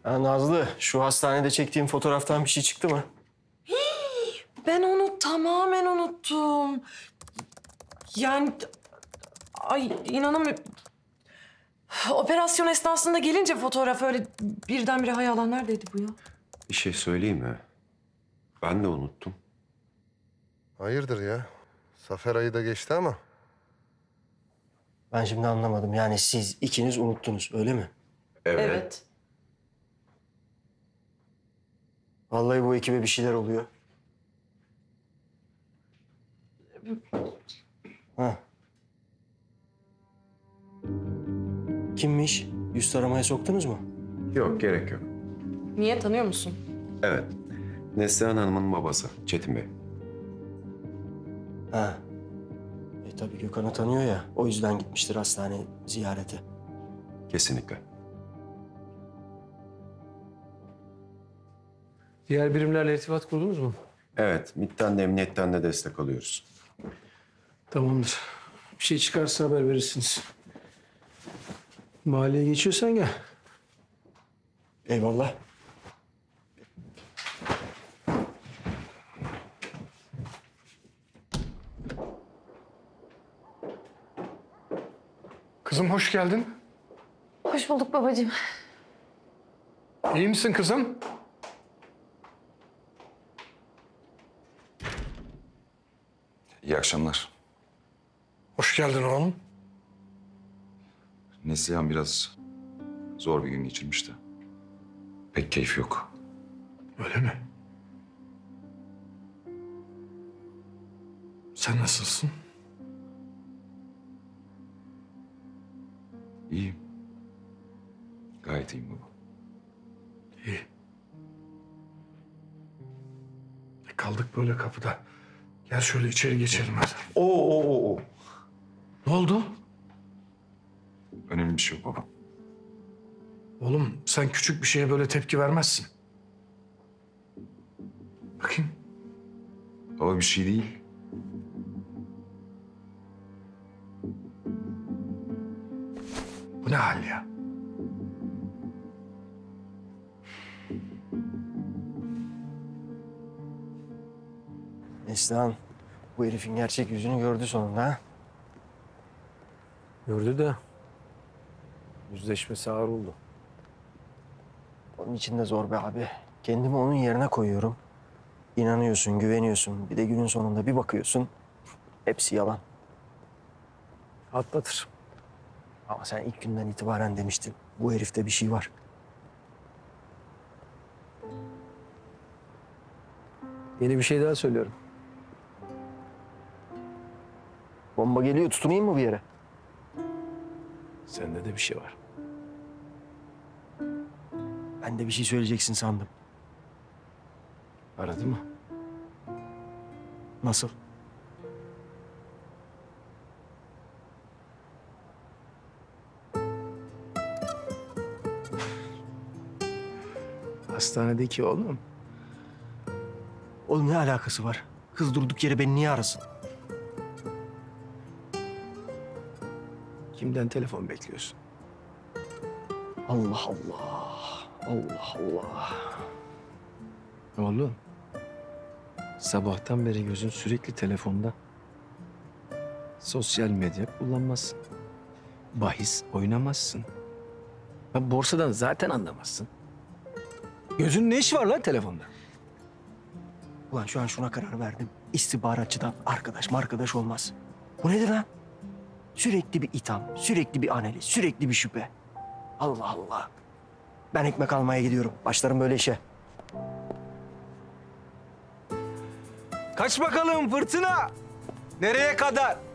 Ha, Nazlı, şu hastanede çektiğim fotoğraftan bir şey çıktı mı? Ben onu tamamen unuttum. Yani... Ay inanamıyorum. Operasyon esnasında gelince fotoğraf öyle birdenbire hayala neredeydi bu ya? Bir şey söyleyeyim mi? Ben de unuttum. Hayırdır ya? Zafer ayı da geçti ama. Ben şimdi anlamadım. Yani siz ikiniz unuttunuz, öyle mi? Evet. Vallahi bu ekibe bir şeyler oluyor. Ha. Kimmiş? Yüz taramaya soktunuz mu? Yok, gerek yok. Niye, tanıyor musun? Evet. Neslihan Hanım'ın babası Çetin Bey. Ha. Tabii Gökhan'ı tanıyor ya. O yüzden gitmiştir hastane ziyarete. Kesinlikle. Diğer birimlerle irtibat kurdunuz mu? Evet, MİT'ten de emniyetten de destek alıyoruz. Tamamdır. Bir şey çıkarsa haber verirsiniz. Mahalleye geçiyorsan gel. Eyvallah. Kızım hoş geldin. Hoş bulduk babacığım. İyi misin kızım? İyi akşamlar. Hoş geldin oğlum. Neslihan biraz zor bir gün geçirmişti. Pek keyif yok. Öyle mi? Sen nasılsın? İyiyim. Gayet iyiyim baba. İyi. Kaldık böyle kapıda. Gel şöyle içeri geçelim hadi. Oo. Ne oldu? Önemli bir şey yok baba. Oğlum sen küçük bir şeye böyle tepki vermezsin. Bakayım. Baba bir şey değil. Bu ne hal ya? Neslihan, bu herifin gerçek yüzünü gördü sonunda ha. Gördü de yüzleşmesi ağır oldu. Onun için de zor be abi. Kendimi onun yerine koyuyorum. İnanıyorsun, güveniyorsun. Bir de günün sonunda bir bakıyorsun. Hepsi yalan. Atlatır. Ama sen ilk günden itibaren demiştin. Bu herifte bir şey var. Yeni bir şey daha söylüyorum. Bomba geliyor, tutunayım mı bir yere? Sende de bir şey var. Ben de bir şey söyleyeceksin sandım. Aradı mı? Nasıl? Hastanedeki oğlum. Oğlum ne alakası var? Kız durduk yere beni niye arasın? Kimden telefon bekliyorsun? Allah Allah. Allah Allah. Oğlum. Sabahtan beri gözün sürekli telefonda. Sosyal medya kullanmazsın. Bahis oynamazsın. Ha, borsadan zaten anlamazsın. Gözün ne işi var lan telefonda? Ulan şu an şuna karar verdim. İstihbaratçıdan arkadaş olmaz. Bu nedir lan? Sürekli bir itham, sürekli bir analiz, sürekli bir şüphe. Allah Allah. Ben ekmek almaya gidiyorum. Başlarım böyle işe. Kaç bakalım fırtına. Nereye kadar?